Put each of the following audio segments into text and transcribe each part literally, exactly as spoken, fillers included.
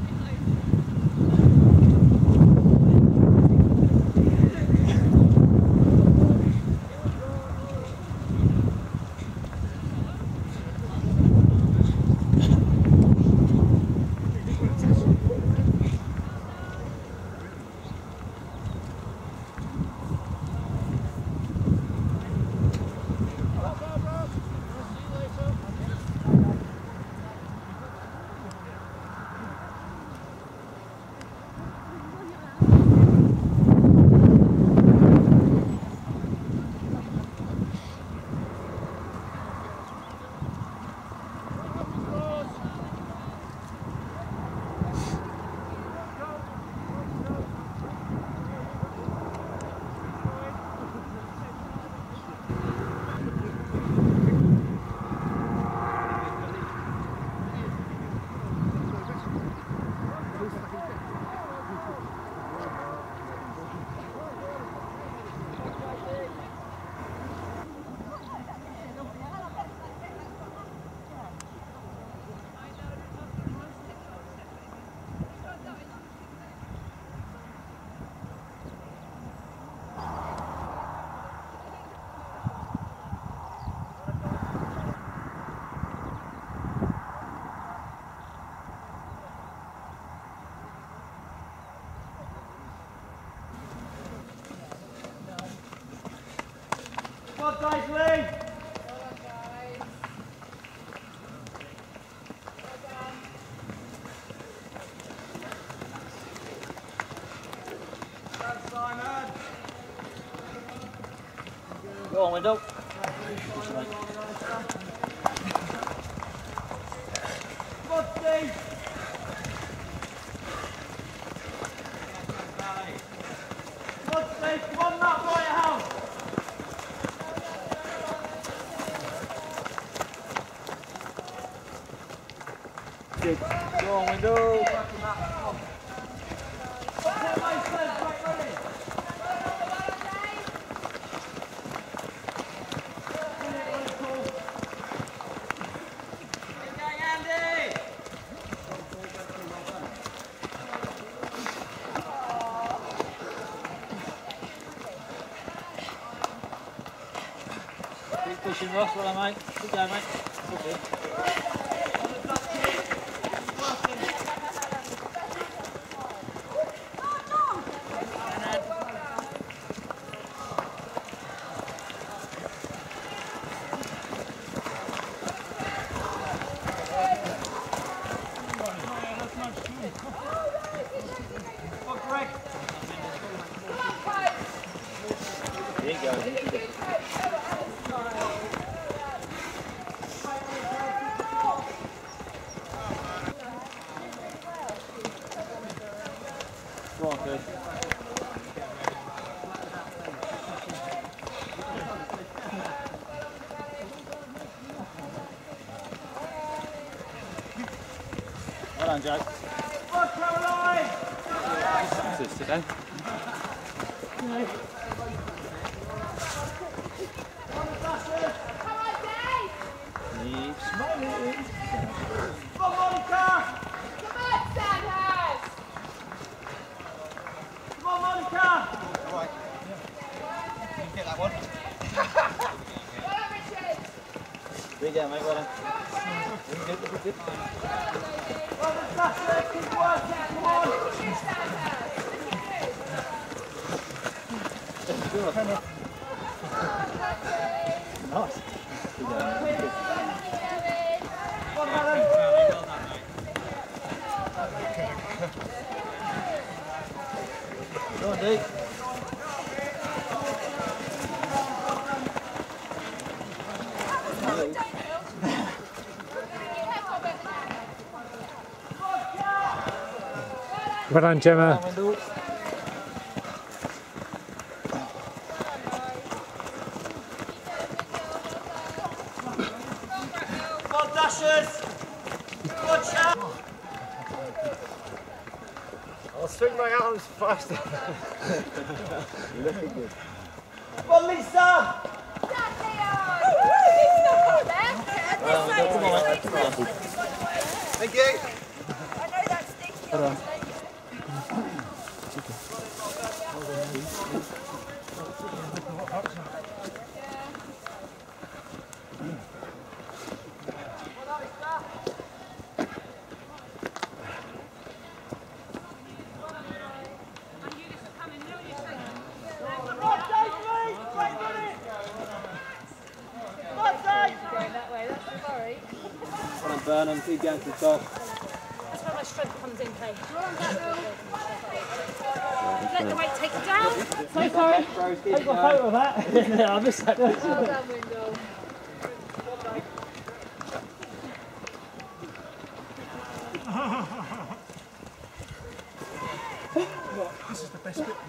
Come on, guys, Lee! Simon! Go on, Windle. Come on, Steve! Come on, Steve! Come on, Matt, right at house! Good. Go on, Windle. Keep pushing, Ross. Well done, mate. Good going, mate. Okay. There you go. Go on, Chris. Well done, Joe. Come on, Caroline! What's this today? No. Keep smiling. Come on, Monica! Come on, Sandhouse! Come on, Monica! All right. You can get that one. Well done, Richard! Big out, mate, well done. Looking good, looking good. Well done, Sasha! Keep working, come on! Nice. Good going, mate. Good. Come on, Alan! Go on, Dee. Well done, Gemma. Come on, Dashers! Watch out! I'll swing my arms faster. You're looking good. Come on, Lisa! Thank you. I know that's stinky. Hold on. Bradenham, keep going to the top. That's where my strength comes in, Kay. Let the weight take you down. So sorry. Take a photo of that. Yeah, I missed that. Well done, Windle. This is the best bit.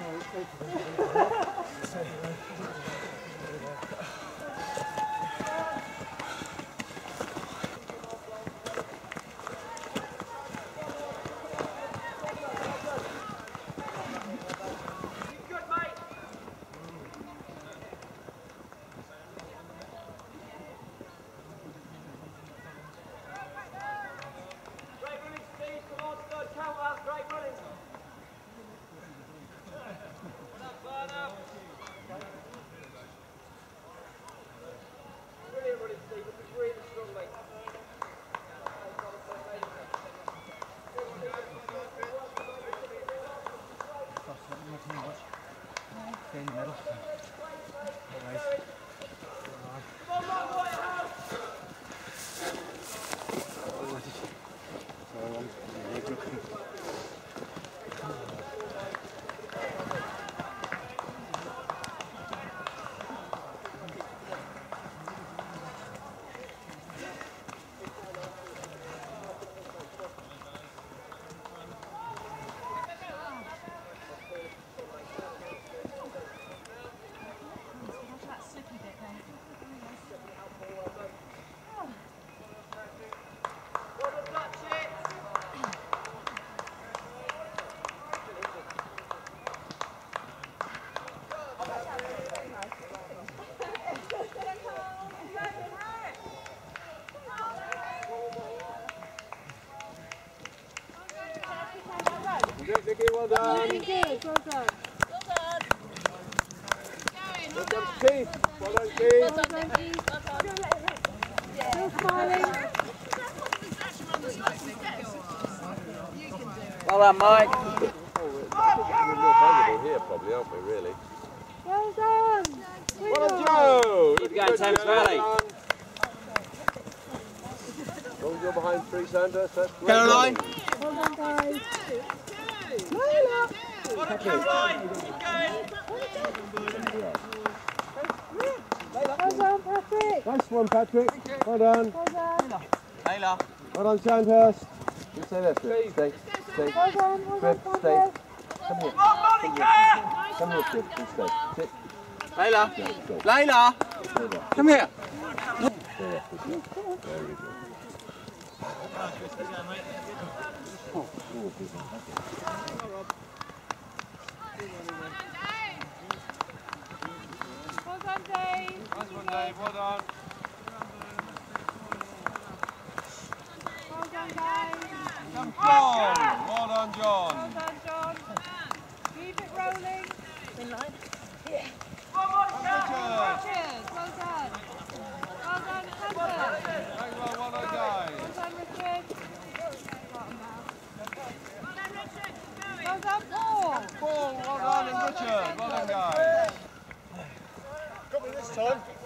In the middle. Nicky, well done. Really good, well done. Well done. Well done, Keith. Well done, Keith. Well done, Nicky. Well done. Still smiling. Well done, Mike. We're more vulnerable here, probably, aren't we, really? Well done. Well done, Joe. Keep going, Thames Valley. As long as you're behind three, Sanders, that's great. Caroline. Well done, guys. Well done, Caroline. Keep going. Well done, Patrick. Nice one, Patrick. Well done. Well done. Layla. Well done, Sandhurst. You stay there, Steve. Stay. Stay. Well done, well done, Stay. Stay. Patrick. Come here. Come here. Come here, Steve. You stay. Sit. Layla. Yeah, stay. Layla. Stay there. Come here. Stay there. Very good. Oh, oh, good. Well done, Dave. Nice one, Dave. Well done. Well done, guys. Come, John. Well done, John. Well done, John. Keep it rolling. In line. Richard, well done. Well done, Hunter. Very well, well done, guys. Well done, Richard. Well done, Paul. Paul, well done, and Richard. Well done, guys. Got me this time.